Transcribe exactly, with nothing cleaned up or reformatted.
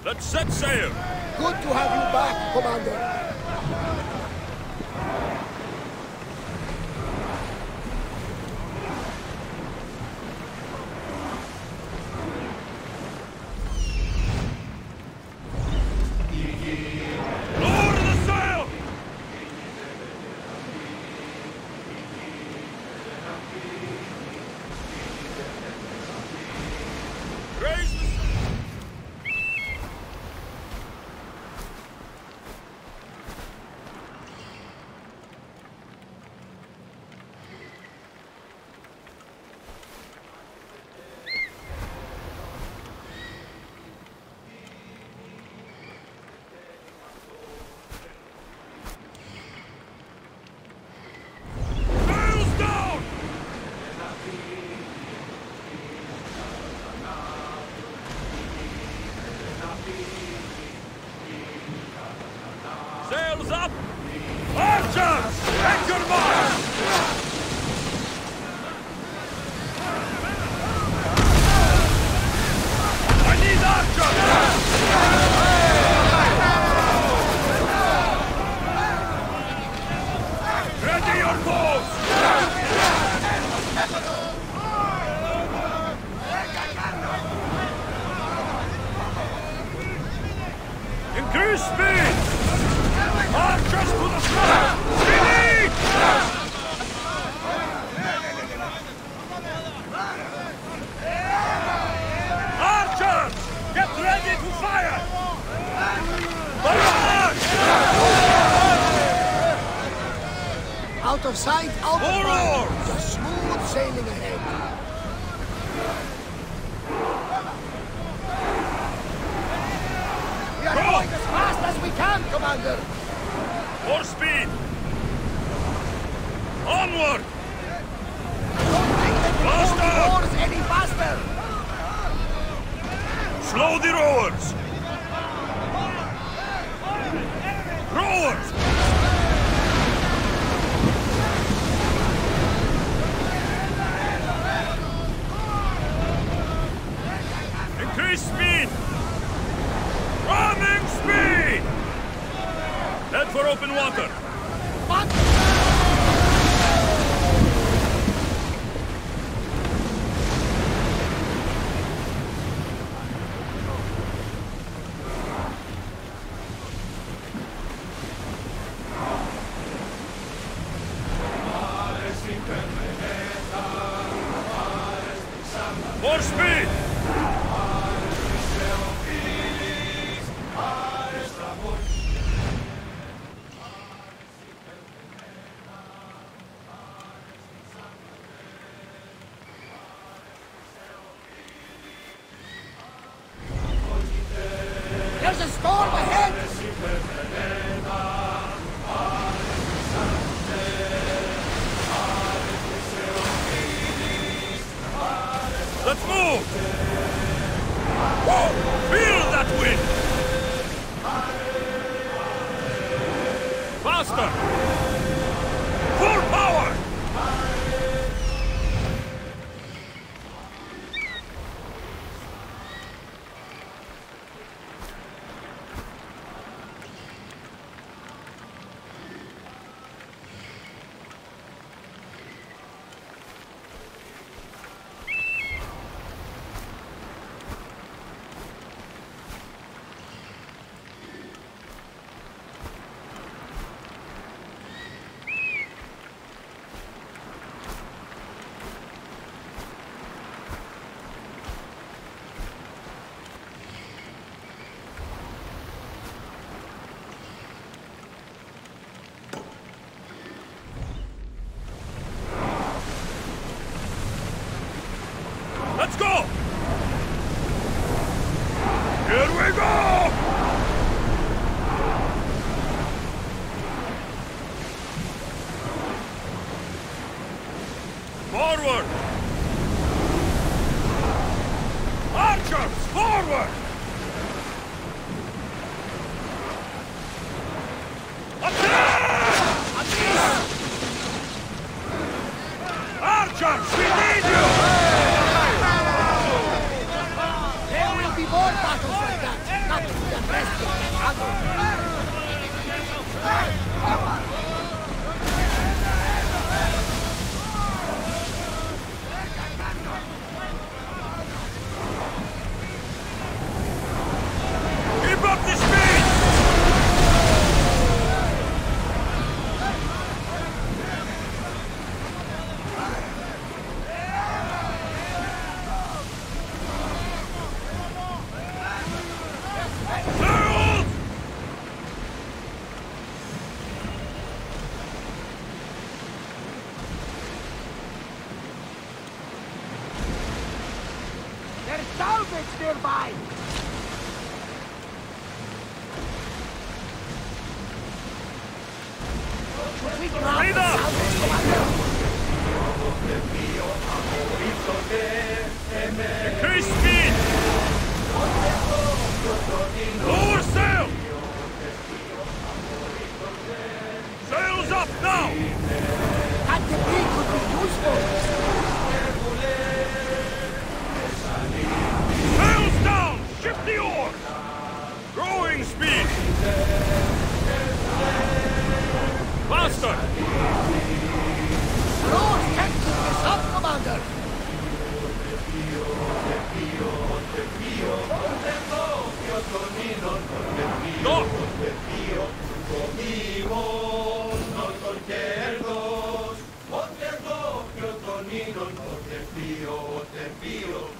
Let's set sail! Good to have you back, Commander. Sails up! Archers! Take your mark! I need archers! Ready your bows! Increase speed! Archers to the front! Ready! Archers! Get ready to fire! Barrage! Out of sight, out of Forward! mind. Just smooth sailing ahead. We are Go! going as fast as we can, Commander. More speed! Onward! Don't make them Faster! the oars any faster. Slow the rowers! Rowers! Increase speed! Running speed! Head for open water! What? More speed! There's a storm ahead! Let's move! Whoa! Feel that wind! Faster! Full power! Let's go! Here we go! Forward! Archers, forward! Attack! Archers, we need you! There will be more battles like that. Not by! Should we drop Ready the up! salvage, Commander? Increase speed! Lower sail! Sails up now! That debris could be useful. Sails down! Shift the oars! Growing speed! Faster! Lord, can't keep this up, Commander. Stop! Monte Argopio, Tonino, Monte Pio, Monte Pio.